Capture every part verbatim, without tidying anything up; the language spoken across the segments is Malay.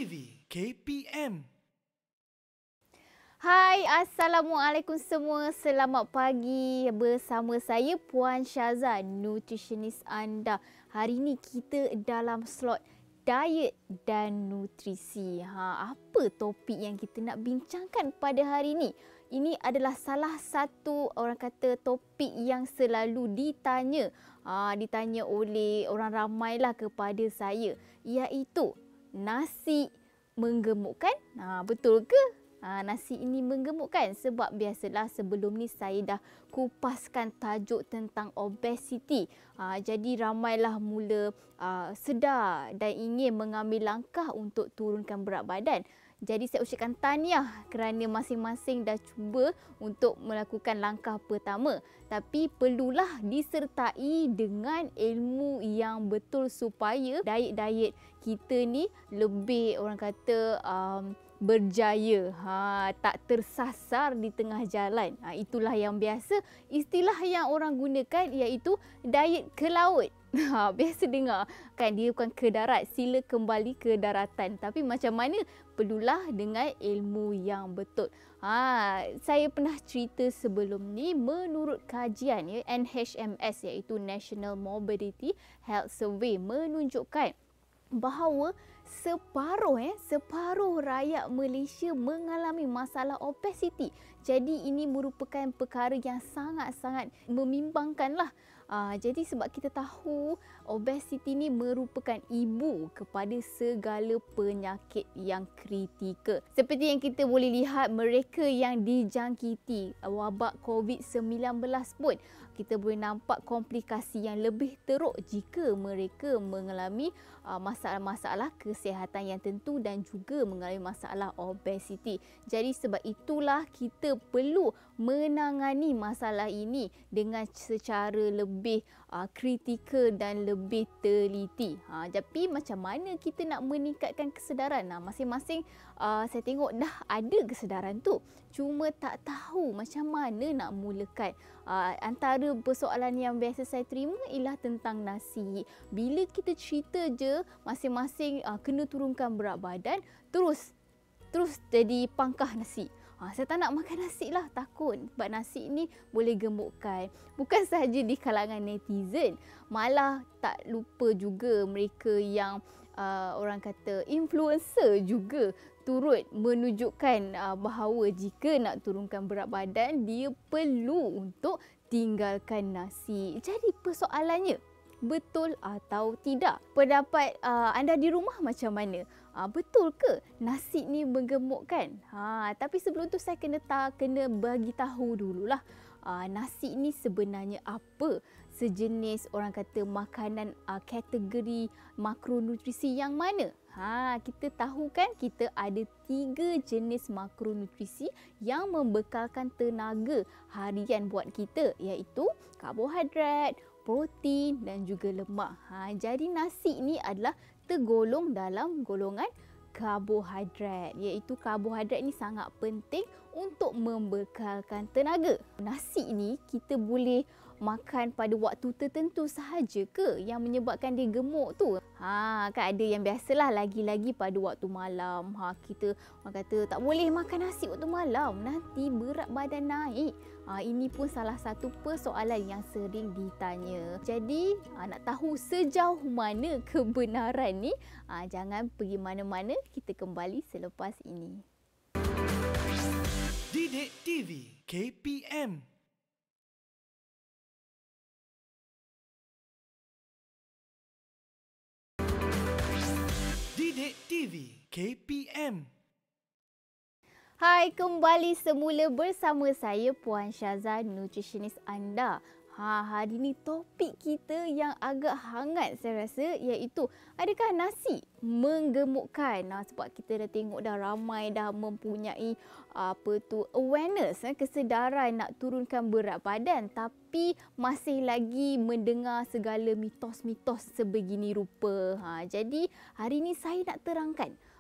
V K P M. Hai, Assalamualaikum semua. Selamat pagi bersama saya Puan Syaza, nutritionist anda. Hari ini kita dalam slot diet dan nutrisi. Ha, apa topik yang kita nak bincangkan pada hari ini? Ini adalah salah satu orang kata topik yang selalu ditanya. Ha, ditanya oleh orang ramailah kepada saya, iaitu nasi menggemukkan? Ha, betul ke? Ha, nasi ini menggemukkan? Sebab biasalah sebelum ni saya dah kupaskan tajuk tentang obesiti. Ha, jadi ramailah mula uh, sedar dan ingin mengambil langkah untuk turunkan berat badan. Jadi saya ucapkan tahniah kerana masing-masing dah cuba untuk melakukan langkah pertama. Tapi perlulah disertai dengan ilmu yang betul supaya diet-diet kita ni lebih orang kata um, berjaya, ha, tak tersasar di tengah jalan. Ha, itulah yang biasa istilah yang orang gunakan, iaitu diet ke laut. Ha, biasa dengar kan, dia bukan ke darat, sila kembali ke daratan. Tapi macam mana? Perlulah dengan ilmu yang betul. Ha, saya pernah cerita sebelum ni, menurut kajian ya, N H M S iaitu National Morbidity Health Survey menunjukkan bahawa separuh eh separuh rakyat Malaysia mengalami masalah obesiti. Jadi ini merupakan perkara yang sangat-sangat membimbangkanlah. Uh, jadi sebab kita tahu obesiti ni merupakan ibu kepada segala penyakit yang kritikal. Seperti yang kita boleh lihat, mereka yang dijangkiti wabak covid sembilan belas pun kita boleh nampak komplikasi yang lebih teruk jika mereka mengalami uh, masalah-masalah kesihatan yang tentu dan juga mengalami masalah obesiti. Jadi sebab itulah kita perlu menangani masalah ini dengan secara lebih uh, kritikal dan lebih teliti. Ha, tapi macam mana kita nak meningkatkan kesedaran? Nah, masing-masing uh, saya tengok dah ada kesedaran tu. Cuma tak tahu macam mana nak mulakan. Uh, antara persoalan yang biasa saya terima ialah tentang nasi. Bila kita cerita je masing-masing uh, kena turunkan berat badan, terus terus jadi pangkah nasi. Ha, saya tak nak makan nasi lah, takut. Sebab nasi ni boleh gemukkan. Bukan sahaja di kalangan netizen, malah tak lupa juga mereka yang uh, orang kata influencer juga turut menunjukkan uh, bahawa jika nak turunkan berat badan, dia perlu untuk tinggalkan nasi. Jadi persoalannya, betul atau tidak? Pendapat uh, anda di rumah macam mana? Uh, betul ke nasi ni menggemukkan? Ha, tapi sebelum tu saya kena ta, kena bagi tahu dululah. Uh, nasi ni sebenarnya apa? Sejenis orang kata makanan uh, kategori makronutrisi yang mana? Ha, kita tahu kan kita ada tiga jenis makronutrisi yang membekalkan tenaga harian buat kita, iaitu karbohidrat, protein dan juga lemak. Ha, jadi nasi ni adalah tergolong dalam golongan karbohidrat, iaitu karbohidrat ni sangat penting untuk membekalkan tenaga. Nasi ni kita boleh makan pada waktu tertentu sahaja ke yang menyebabkan dia gemuk tu? Ha, kan ada yang biasalah, lagi-lagi pada waktu malam. Ha, kita orang kata tak boleh makan nasi waktu malam, nanti berat badan naik. Ha, ini pun salah satu persoalan yang sering ditanya. Jadi ha, nak tahu sejauh mana kebenaran ni, ha, jangan pergi mana-mana, kita kembali selepas ini. Didik T V K P M. Didik T V K P M. Hai, kembali semula bersama saya Puan Syaza, nutritionist anda. Ha, hari ni topik kita yang agak hangat saya rasa, iaitu adakah nasi menggemukkan? Nah, sebab kita dah tengok dah ramai dah mempunyai apa tu awareness, eh, kesedaran nak turunkan berat badan, tapi masih lagi mendengar segala mitos-mitos sebegini rupa. Ha, jadi hari ni saya nak terangkan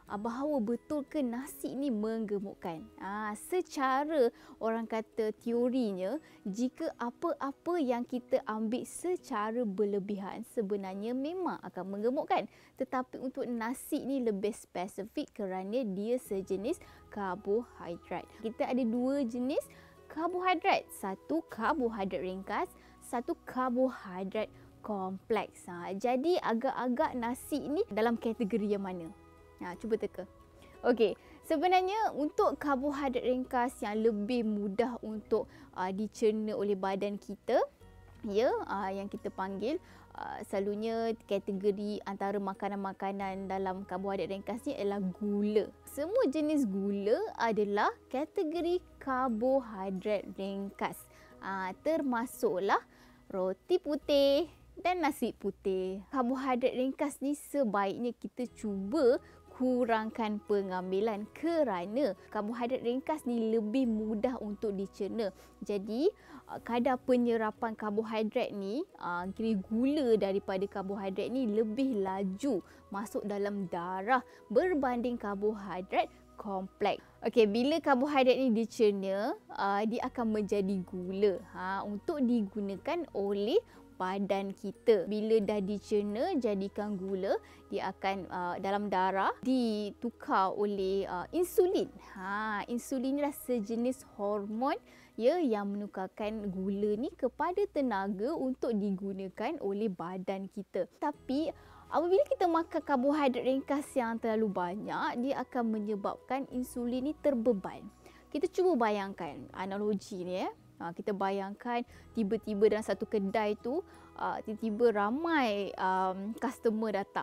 bahawa betul ke nasi ni menggemukkan. Ha, secara orang kata teorinya, jika apa-apa yang kita ambil secara berlebihan sebenarnya memang akan menggemukkan. Tetapi untuk nasi ni lebih spesifik kerana dia sejenis karbohidrat. Kita ada dua jenis karbohidrat. Satu karbohidrat ringkas, satu karbohidrat kompleks. Ha, jadi agak-agak nasi ni dalam kategori yang mana? Ha, cuba teka. Okey, sebenarnya untuk karbohidrat ringkas yang lebih mudah untuk uh, dicerna oleh badan kita, ya, uh, yang kita panggil uh, selalunya kategori antara makanan-makanan dalam karbohidrat ringkas ni adalah gula. Semua jenis gula adalah kategori karbohidrat ringkas. Uh, termasuklah roti putih dan nasi putih. Karbohidrat ringkas ni sebaiknya kita cuba kurangkan pengambilan kerana karbohidrat ringkas ni lebih mudah untuk dicerna. Jadi kadar penyerapan karbohidrat ni, kira gula daripada karbohidrat ni lebih laju masuk dalam darah berbanding karbohidrat kompleks. Okey, bila karbohidrat ni dicerna, uh, dia akan menjadi gula ha, untuk digunakan oleh badan kita. Bila dah dicerna jadikan gula, dia akan uh, dalam darah ditukar oleh uh, insulin. Ha, insulin ni adalah sejenis hormon ya yang menukarkan gula ni kepada tenaga untuk digunakan oleh badan kita. Tapi apabila kita makan karbohidrat ringkas yang terlalu banyak, dia akan menyebabkan insulin ni terbeban. Kita cuba bayangkan analogi ni ya. Ha, kita bayangkan tiba-tiba dalam satu kedai tu uh, tiba-tiba ramai um, customer datang.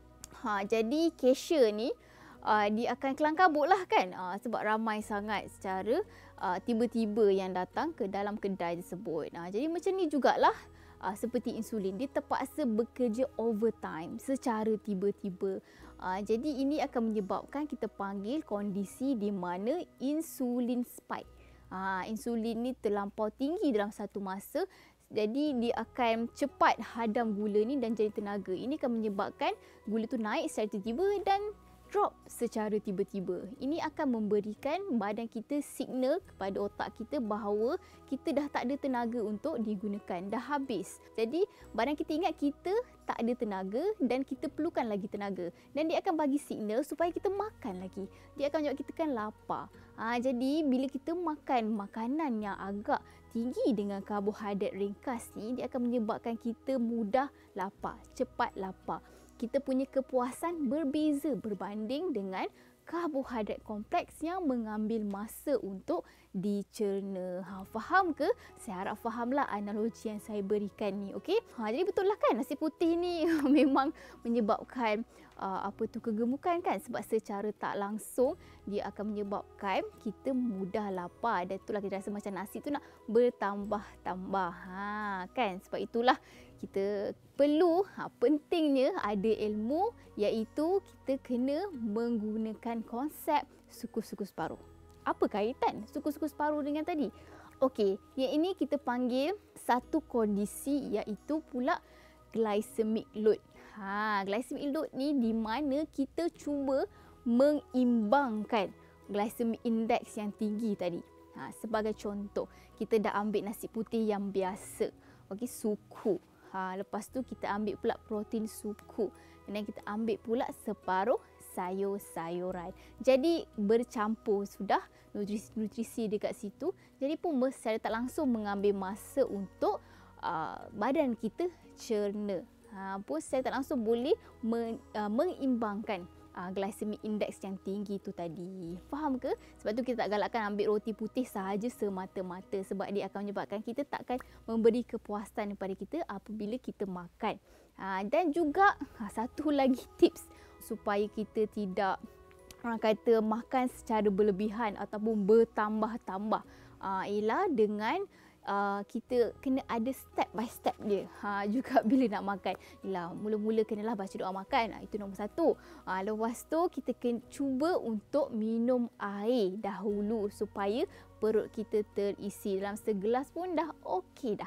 Ha, jadi cashier ni uh, dia akan kelang kabut lah kan, uh, sebab ramai sangat secara uh, tiba-tiba yang datang ke dalam kedai tersebut. Ha, jadi macam ni jugalah uh, seperti insulin, dia terpaksa bekerja overtime secara tiba-tiba. Uh, jadi ini akan menyebabkan kita panggil kondisi di mana insulin spike. Ha, insulin ni terlampau tinggi dalam satu masa, jadi dia akan cepat hadam gula ni dan jadi tenaga. Ini akan menyebabkan gula tu naik secara tiba-tiba dan drop secara tiba-tiba. Ini akan memberikan badan kita signal kepada otak kita bahawa kita dah tak ada tenaga untuk digunakan, dah habis. Jadi badan kita ingat kita tak ada tenaga dan kita perlukan lagi tenaga, dan dia akan bagi signal supaya kita makan lagi. Dia akan menyebabkan kita kan lapar. Ha, jadi bila kita makan makanan yang agak tinggi dengan karbohidrat ringkas ni, dia akan menyebabkan kita mudah lapar, cepat lapar. Kita punya kepuasan berbeza berbanding dengan karbohidrat kompleks yang mengambil masa untuk dicerna. Ha, faham ke? Saya harap fahamlah analogi yang saya berikan ni, okey? Ha, jadi betul lah kan, nasi putih ni memang menyebabkan uh, apa tu kegemukan kan, sebab secara tak langsung dia akan menyebabkan kita mudah lapar, dan itulah kita rasa macam nasi tu nak bertambah-tambah. Ha, kan? Sebab itulah kita perlu, ha, pentingnya ada ilmu, iaitu kita kena menggunakan konsep suku-suku separuh. Apa kaitan suku-suku separuh dengan tadi? Okey, yang ini kita panggil satu kondisi, iaitu pula glycemic load. Ha, glycemic load ni di mana kita cuba mengimbangkan glycemic index yang tinggi tadi. Ha, sebagai contoh, kita dah ambil nasi putih yang biasa, okey, suku. Ha, lepas tu kita ambil pula protein suku, dan kita ambil pula separuh sayur-sayuran. Jadi bercampur sudah nutrisi-nutrisi dekat situ. Jadi pun secara tak langsung mengambil masa untuk uh, badan kita cerna. Ha, pun secara tak langsung boleh men, uh, mengimbangkan Uh, glycemic index yang tinggi tu tadi. Faham ke? Sebab tu kita tak galakkan ambil roti putih sahaja semata-mata, sebab dia akan menyebabkan kita takkan memberi kepuasan kepada kita apabila kita makan. Uh, dan juga uh, satu lagi tips supaya kita tidak, orang kata, makan secara berlebihan ataupun bertambah-tambah, uh, ialah dengan Uh, kita kena ada step by step dia. Ha, juga bila nak makan, ialah mula-mula kenalah baca doa makan. Ha, itu nombor satu. Ha, lepas tu kita kena cuba untuk minum air dahulu supaya perut kita terisi. Dalam segelas pun dah okey dah.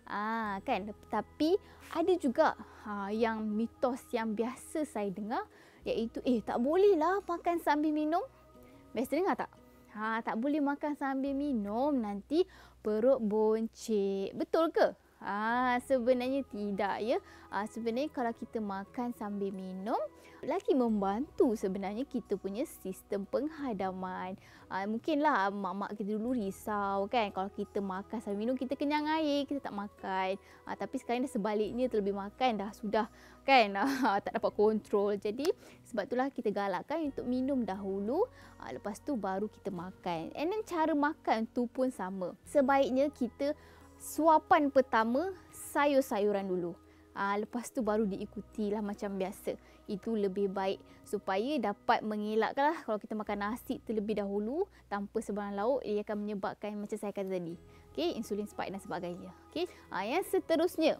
Ah, kan? Tapi ada juga ha, yang mitos yang biasa saya dengar, iaitu eh tak bolehlah makan sambil minum. Biasa dengar tak? Ha, tak boleh makan sambil minum, nanti perut boncit. Betul ke? Ah, sebenarnya tidak ya. Ah, sebenarnya kalau kita makan sambil minum, lagi membantu sebenarnya kita punya sistem penghadaman. Ah, mungkinlah mak-mak kita dulu risau kan, kalau kita makan sambil minum kita kenyang air, kita tak makan. Ah, tapi sekarang dah sebaliknya, terlebih makan dah sudah kan ah, tak dapat kontrol. Jadi sebab itulah kita galakkan untuk minum dahulu, ah, lepas tu baru kita makan. And then cara makan tu pun sama. Sebaiknya kita suapan pertama sayur-sayuran dulu. Ha, lepas tu baru diikutilah macam biasa. Itu lebih baik supaya dapat mengelakkanlah kalau kita makan nasi terlebih dahulu tanpa sebarang lauk, ia akan menyebabkan macam saya kata tadi. Okey, insulin spike dan sebagainya. Okey. Ha, yang seterusnya,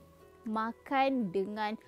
makan dengan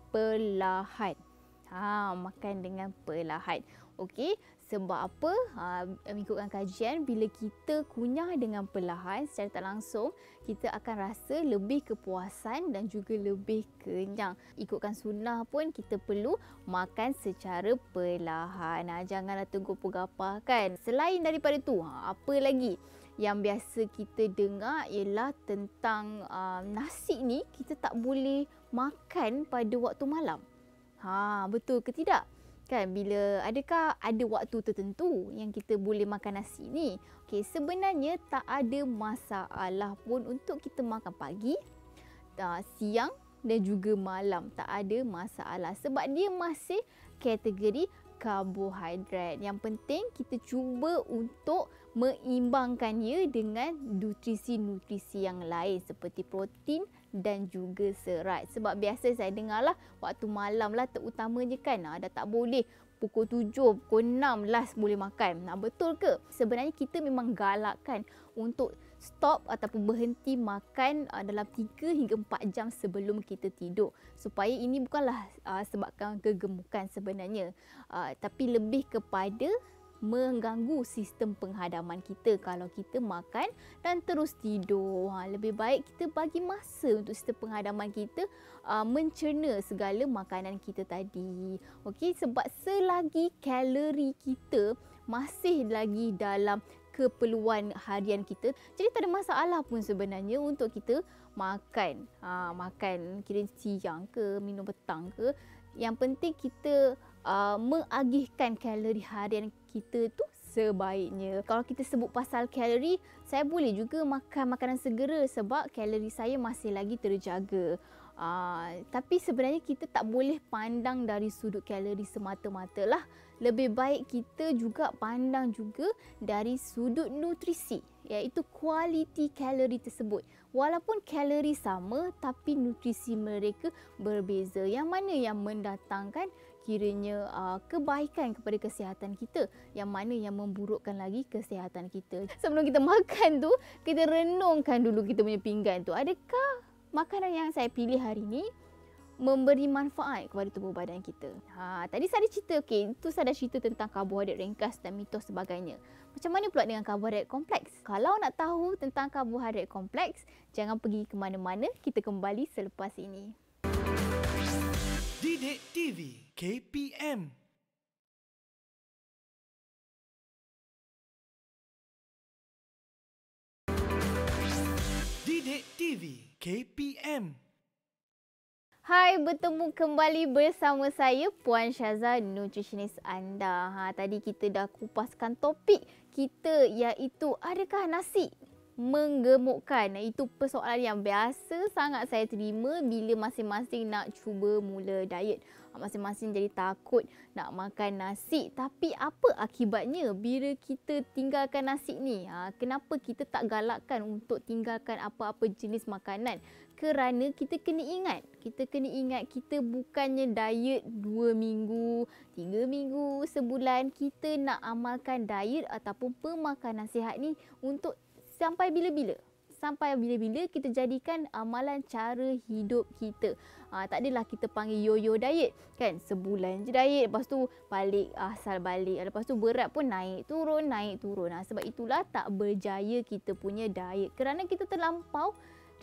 perlahan. Ha, makan dengan perlahan. Okey, sebab apa? Ha, mengikutkan kajian, bila kita kunyah dengan perlahan secara tak langsung, kita akan rasa lebih kepuasan dan juga lebih kenyang. Ikutkan sunnah pun kita perlu makan secara perlahan. Ha, janganlah tunggu pegapah kan. Selain daripada tu, ha, apa lagi yang biasa kita dengar ialah tentang uh, nasi ni kita tak boleh makan pada waktu malam. Ha, betul ke tidak? Kan, bila adakah ada waktu tertentu yang kita boleh makan nasi ni? Okey, sebenarnya tak ada masalah pun untuk kita makan pagi, uh, siang dan juga malam. Tak ada masalah sebab dia masih kategori karbohidrat. Yang penting kita cuba untuk mengimbangkannya dengan nutrisi-nutrisi yang lain seperti protein dan juga serat. Sebab biasa saya dengarlah waktu malam lah terutamanya kan, dah tak boleh pukul tujuh, pukul enam last boleh makan. Nah, betul ke? Sebenarnya kita memang galakkan untuk stop ataupun berhenti makan uh, dalam tiga hingga empat jam sebelum kita tidur. Supaya ini bukanlah uh, sebabkan kegemukan sebenarnya. Uh, tapi lebih kepada mengganggu sistem penghadaman kita kalau kita makan dan terus tidur. Ha, lebih baik kita bagi masa untuk sistem penghadaman kita uh, mencerna segala makanan kita tadi. Okey, sebab selagi kalori kita masih lagi dalam keperluan harian kita, jadi tak ada masalah pun sebenarnya untuk kita makan. Ha, makan kira siang ke, minum petang ke. Yang penting kita uh, mengagihkan kalori harian kita tu sebaiknya. Kalau kita sebut pasal kalori, saya boleh juga makan makanan segera sebab kalori saya masih lagi terjaga. Uh, tapi sebenarnya kita tak boleh pandang dari sudut kalori semata-mata lah. Lebih baik kita juga pandang juga dari sudut nutrisi, iaitu kualiti kalori tersebut. Walaupun kalori sama tapi nutrisi mereka berbeza. Yang mana yang mendatangkan kiranya uh, kebaikan kepada kesihatan kita, yang mana yang memburukkan lagi kesihatan kita. Sebelum kita makan tu, kita renungkan dulu kita punya pinggan tu. Adakah makanan yang saya pilih hari ni memberi manfaat kepada tubuh badan kita? Ha, tadi saya ada cerita, okey, itu saya ada cerita tentang karbohidrat ringkas dan mitos sebagainya. Macam mana pula dengan karbohidrat kompleks? Kalau nak tahu tentang karbohidrat kompleks, jangan pergi ke mana-mana, kita kembali selepas ini. Didik T V K P M. Didik T V K P M. Hai, bertemu kembali bersama saya Puan Syaza, nutritionist anda. Ha, tadi kita dah kupaskan topik kita iaitu adakah nasi menggemukkan? Itu persoalan yang biasa sangat saya terima bila masing-masing nak cuba mula diet. Masing-masing jadi takut nak makan nasi. Tapi apa akibatnya bila kita tinggalkan nasi ni? Ha, kenapa kita tak galakkan untuk tinggalkan apa-apa jenis makanan? Kerana kita kena ingat, kita kena ingat kita bukannya diet dua minggu, tiga minggu, sebulan. Kita nak amalkan diet ataupun pemakanan sihat ni untuk sampai bila-bila. Sampai bila-bila kita jadikan amalan cara hidup kita. Ha, tak adalah kita panggil yo-yo diet kan. Sebulan je diet, lepas tu balik, asal balik. Lepas tu berat pun naik turun, naik turun. Ha, sebab itulah tak berjaya kita punya diet. Kerana kita terlampau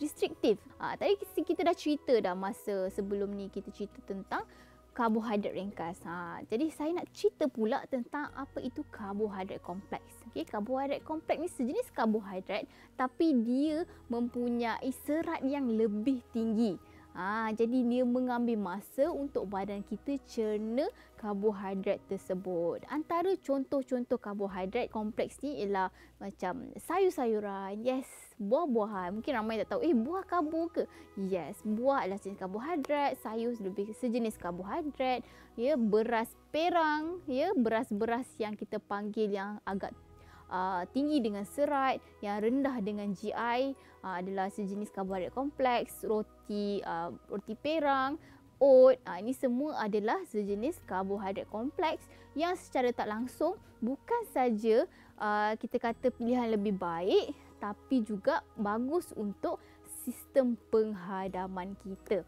restriktif. Ha, tadi kita dah cerita dah masa sebelum ni, kita cerita tentang karbohidrat ringkas. Ha, jadi saya nak cerita pula tentang apa itu karbohidrat kompleks. Okey, karbohidrat kompleks ni sejenis karbohidrat tapi dia mempunyai serat yang lebih tinggi. Ha, jadi dia mengambil masa untuk badan kita cerna karbohidrat tersebut. Antara contoh-contoh karbohidrat kompleks ni ialah macam sayur-sayuran, yes, buah-buahan. Mungkin ramai tak tahu, eh buah karbo ke? Yes, buah adalah jenis karbohidrat, sayur lebih sejenis karbohidrat, ya, beras perang, ya, beras-beras yang kita panggil yang agak Uh, tinggi dengan serat, yang rendah dengan G I uh, adalah sejenis karbohidrat kompleks. Roti uh, roti perang, oat, uh, ini semua adalah sejenis karbohidrat kompleks yang secara tak langsung bukan saja uh, kita kata pilihan lebih baik, tapi juga bagus untuk sistem penghadaman kita.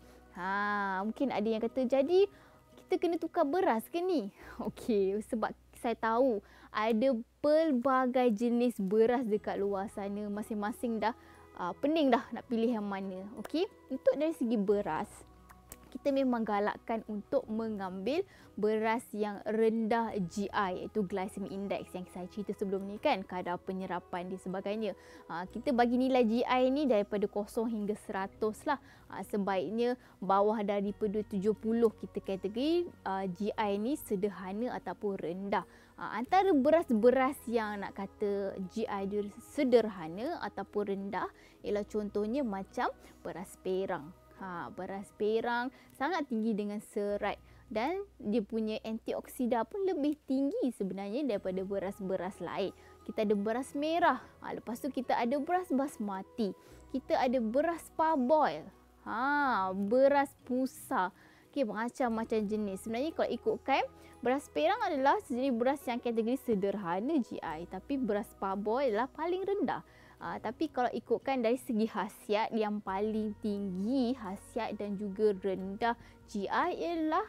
Ha, mungkin ada yang kata, jadi kita kena tukar beras ke ni? Okey, sebab saya tahu ada pelbagai jenis beras dekat luar sana. Masing-masing dah uh, pening dah nak pilih yang mana. Okey, untuk dari segi beras, kita memang galakkan untuk mengambil beras yang rendah G I, iaitu glycemic index yang saya cerita sebelum ni kan, kadar penyerapan dan sebagainya. Ha, kita bagi nilai G I ni daripada kosong hingga seratus lah. Ha, sebaiknya bawah daripada tujuh puluh kita kategori uh, G I ni sederhana ataupun rendah. Ha, antara beras-beras yang nak kata G I dia sederhana ataupun rendah ialah contohnya macam beras perang. Ha, beras perang sangat tinggi dengan serat dan dia punya antioksida pun lebih tinggi sebenarnya daripada beras-beras lain. Kita ada beras merah, ha, lepas tu kita ada beras basmati, kita ada beras parboil, ha, beras pusa. Okey, macam-macam jenis. Sebenarnya kalau ikutkan, beras perang adalah sejenis beras yang kategori sederhana G I, tapi beras parboil adalah paling rendah. Uh, tapi kalau ikutkan dari segi khasiat, yang paling tinggi khasiat dan juga rendah G I ialah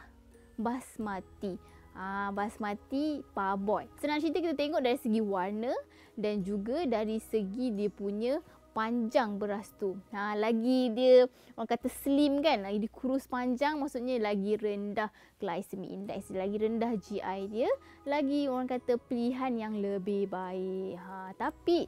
basmati. Uh, basmati parboil. Senang cerita kita tengok dari segi warna dan juga dari segi dia punya panjang beras tu. Ha, lagi dia orang kata slim kan, lagi dia kurus panjang, maksudnya lagi rendah glycemic index, lagi rendah G I dia, lagi orang kata pilihan yang lebih baik. Ha, tapi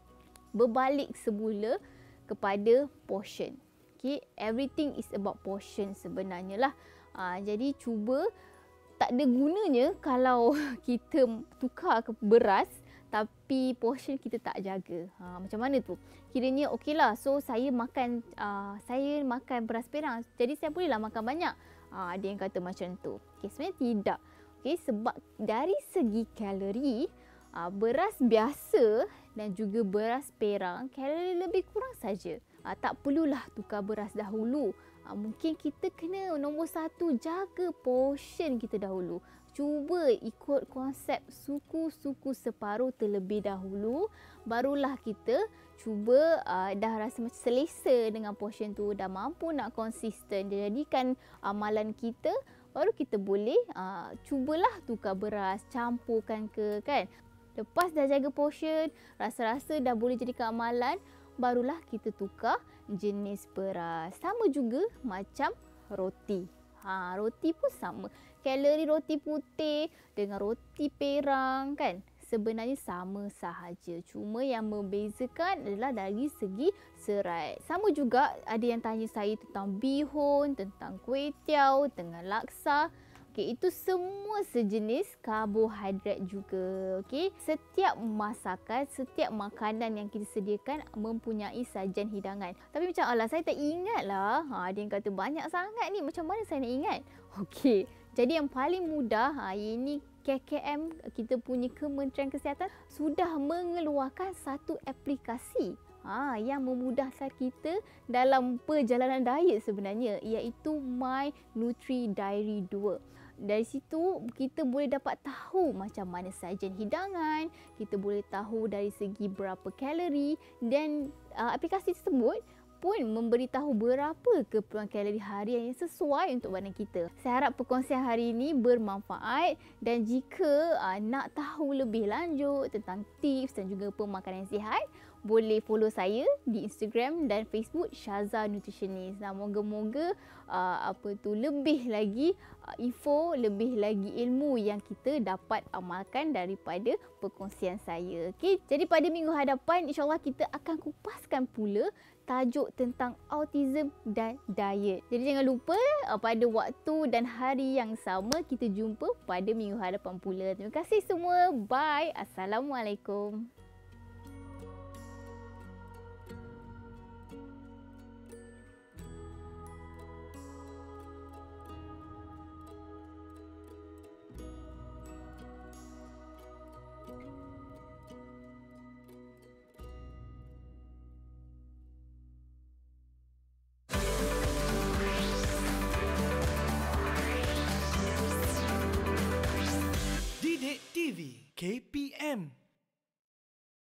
berbalik semula kepada portion. Okay, everything is about portion sebenarnya lah. Ha, jadi cuba, tak ada gunanya kalau kita tukar ke beras tapi portion kita tak jaga. Ha, macam mana tu? Kiranya okey lah, so saya makan uh, saya makan beras perang, jadi saya bolehlah makan banyak. Ha, ada yang kata macam tu. Okay, sebenarnya tidak. Okay, sebab dari segi kalori, uh, beras biasa dan juga beras perang kalori lebih kurang saja. Uh, tak perlulah tukar beras dahulu. Uh, mungkin kita kena nombor satu, jaga portion kita dahulu. Cuba ikut konsep suku-suku separuh terlebih dahulu, barulah kita cuba uh, dah rasa macam selesa dengan portion tu, dah mampu nak konsisten jadikan amalan kita, baru kita boleh uh, cubalah tukar beras, campurkan ke kan. Lepas dah jaga portion, rasa-rasa dah boleh jadikan amalan, barulah kita tukar jenis beras. Sama juga macam roti. Ha, roti pun sama. Kalori roti putih dengan roti perang kan sebenarnya sama sahaja. Cuma yang membezakan adalah dari segi serat. Sama juga ada yang tanya saya tentang bihun, tentang kuih tiaw, dengan laksa. Okey, itu semua sejenis karbohidrat juga. Okey, setiap masakan, setiap makanan yang kita sediakan mempunyai sajian hidangan. Tapi macam alah, saya tak ingat lah. Ha, ada yang kata banyak sangat ni, macam mana saya nak ingat? Okey, jadi yang paling mudah, ha, ini K K M, kita punya Kementerian Kesihatan sudah mengeluarkan satu aplikasi ha, yang memudahkan kita dalam perjalanan diet sebenarnya, iaitu My Nutri Diary dua. Dari situ kita boleh dapat tahu macam mana sajian hidangan, kita boleh tahu dari segi berapa kalori dan uh, aplikasi tersebut pun memberitahu berapa keperluan kalori harian yang sesuai untuk badan kita. Saya harap perkongsian hari ini bermanfaat dan jika uh, nak tahu lebih lanjut tentang tips dan juga pemakanan sihat, boleh follow saya di Instagram dan Facebook Syaza Nutritionist. Nah, moga-moga uh, apa tu lebih lagi uh, info, lebih lagi ilmu yang kita dapat amalkan daripada perkongsian saya. Okey, jadi pada minggu hadapan insya-Allah kita akan kupaskan pula tajuk tentang autism dan diet. Jadi jangan lupa uh, pada waktu dan hari yang sama kita jumpa pada minggu hadapan pula. Terima kasih semua. Bye. Assalamualaikum. Didik T V K P M